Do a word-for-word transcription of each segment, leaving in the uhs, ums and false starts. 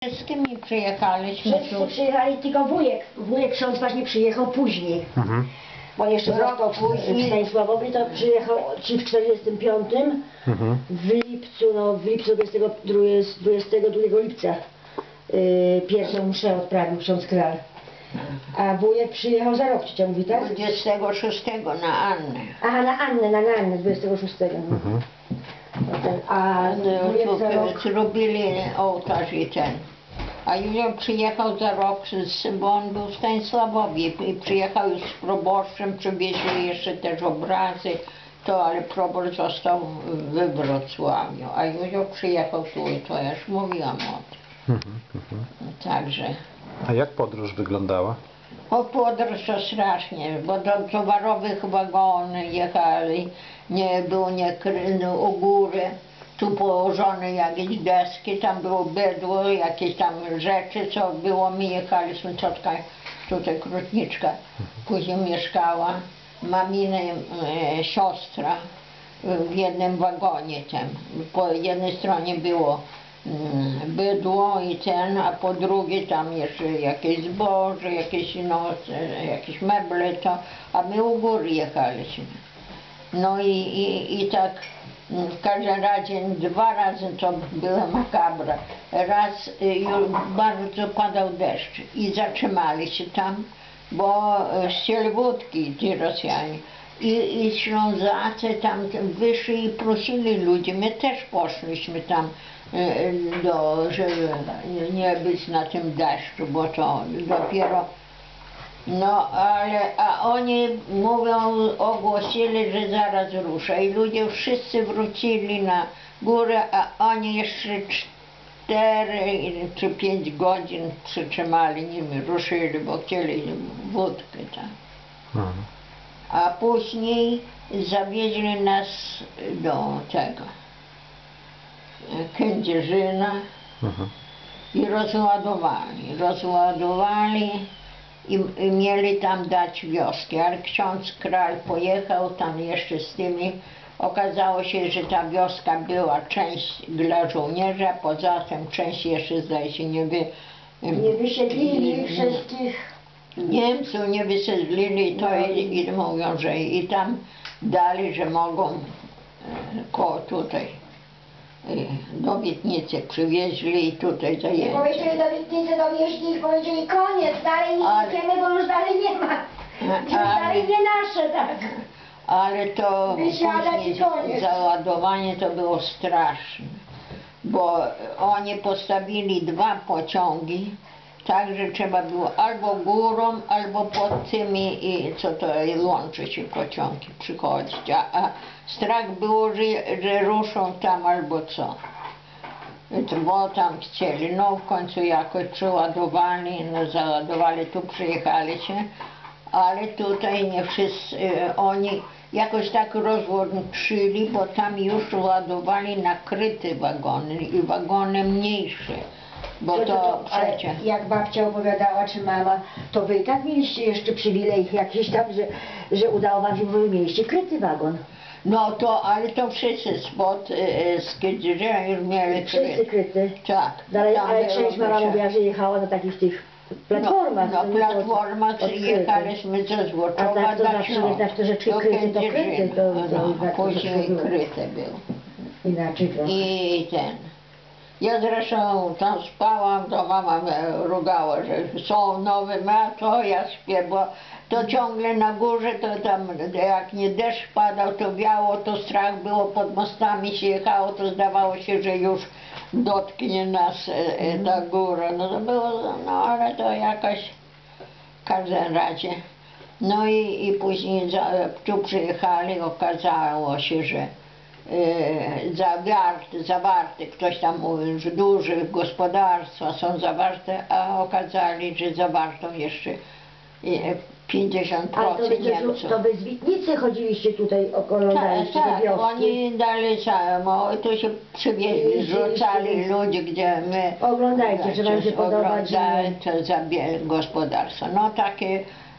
Z kim nie przyjechaliśmy Wszyscy tu? przyjechali, tylko wujek. Wujek ksiądz właśnie przyjechał później. Mhm. Bo on jeszcze Rok został w, później. w Stanisławowie, to przyjechał czy w czterdziestym piątym, Mhm. w lipcu, no w lipcu dwudziestego drugiego lipca yy, pierwszą mszę odprawił ksiądz Kral. A wujek przyjechał za rok, ciocia mówi, tak? dwudziestego szóstego na Annę. Aha, na Annę, na Annę, dwudziestego szóstego. Mhm. A wujek za rok... Zrobili ołtarz i ten. A Józef przyjechał za rok, z, bo on był w Stanisławowie i przyjechał już z proboszczem, przywieźli jeszcze też obrazy, to ale proboszcz został we Wrocławiu, a Józef przyjechał tu i to ja już mówiłam o tym. Mhm. Mhm. Także. A jak podróż wyglądała? O podróż to strasznie, bo do towarowych wagonów jechali, nie było nie kry, no, u góry, tu położone jakieś deski, tam było bydło, jakieś tam rzeczy, co było, my jechaliśmy, ciotka tutaj Krutniczka później mieszkała, mamina e, siostra w jednym wagonie tam, po jednej stronie było bydło i ten, a po drugiej tam jeszcze jakieś zboże, jakieś, no, jakieś meble, to, a my u góry jechaliśmy. No i, i, i tak w każdym razie dwa razy to była makabra. Raz y, już bardzo padał deszcz i zatrzymali się tam, bo chcieli wódki ci Rosjanie. I, i Ślązacy tam wyszli i prosili ludzi, my też poszliśmy tam, do, żeby nie być na tym deszczu, bo to dopiero, no ale, a oni mówią, ogłosili, że zaraz rusza i ludzie wszyscy wrócili na górę, a oni jeszcze cztery czy pięć godzin przytrzymali, nimi ruszyli, bo chcieli wódkę tam. Mhm. A później zawieźli nas do tego Kędzierzyna Mhm. i rozładowali. Rozładowali i, i mieli tam dać wioski, ale ksiądz Kral pojechał tam jeszcze z tymi. Okazało się, że ta wioska była część dla żołnierza, poza tym część jeszcze zdaje się nie wy... Nie wysiedlili wszystkich. Niemców nie wysiedlili to i, i mówią, że i tam dali, że mogą e, ko tutaj do Wietnicy przywieźli i tutaj Nie zajęli. powiedzieli do Wietnicy, dowieźli i powiedzieli koniec, dalej nie Ale- idziemy, bo już dalej nie ma. Już Ale- dalej nie nasze, tak. Ale to Wysiadać i później koniec. załadowanie to było straszne, bo oni postawili dwa pociągi, tak, że trzeba było albo górą, albo pod tymi, i co to łączy się pociągi, przychodzić, a, a strach było, że, że ruszą tam albo co. Bo tam chcieli, no w końcu jakoś przeładowali, no załadowali, tu przyjechali się, ale tutaj nie wszyscy, e, oni jakoś tak rozłączyli, bo tam już ładowali nakryte wagony i wagony mniejsze, bo to ale przecież... jak babcia opowiadała, czy mama, to wy i tak mieliście jeszcze przywilej jakiś tam, że, że udało wam się, bo wy mieliście kryty wagon. No to, ale to wszyscy spod e, z Kędzierzyna już mieli Wszyscy kryty. kryty. Tak. Dalej, tam ale było część mama proszę. mówiła, że jechała na takich tych platformach. No, to no nie było platformach odkryte. jechaliśmy ze A Złoczowa tak to do zawsze Śląska, jednak te rzeczy do kryte, to kryte, Kędzierzyna. to- to No, jednak to później wszystko było. kryte było. Inaczej trochę. I ten. Ja zresztą tam spałam, to mama mnie rugała, że są nowe ma, to ja śpię, bo to ciągle na górze, to tam jak nie deszcz padał, to wiało, to strach było, pod mostami się jechało, to zdawało się, że już dotknie nas e, e, ta góra. No to było, no ale to jakoś w każdym razie. No i, i później za, tu przyjechali, okazało się, że e, zawarte, zawarte, ktoś tam mówił, że duże gospodarstwa są zawarte, a okazali, że zawarto jeszcze e, pięćdziesiąt Ale to procent wy, to, Niemców. to wy z Witnicy chodziliście tutaj, oglądaliście Tak, te wioski. oni dali samo, tu się przywieźli, rzucali ludzi, gdzie my... Oglądajcie, że wam się podoba, czy oglądali nie. to zabie- gospodarstwo. No takie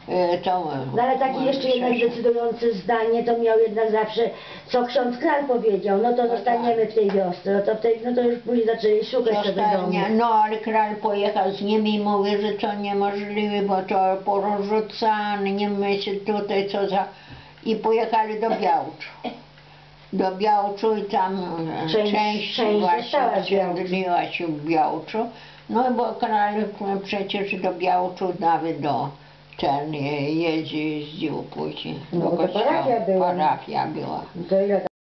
e, to... No ale takie jeszcze jednak decydujące zdanie to miał jednak zawsze, co ksiądz Kral powiedział, no to zostaniemy w tej wiosce, no to, w tej, no to już później zaczęli szukać sobie domu. Zostanie, no ale król pojechał z nimi i mówi, że to niemożliwe, bo to porozrzucane, nie myśli tutaj co za... I pojechali do Białczu. Do Białczu i tam e, Część- część, część została właśnie w Białczu. osiedliła się w Białczu. No bo król e, przecież do Białczu nawet do ten e, jeździł później. No do bo to kościoła. parafia była. Parafia była. To ile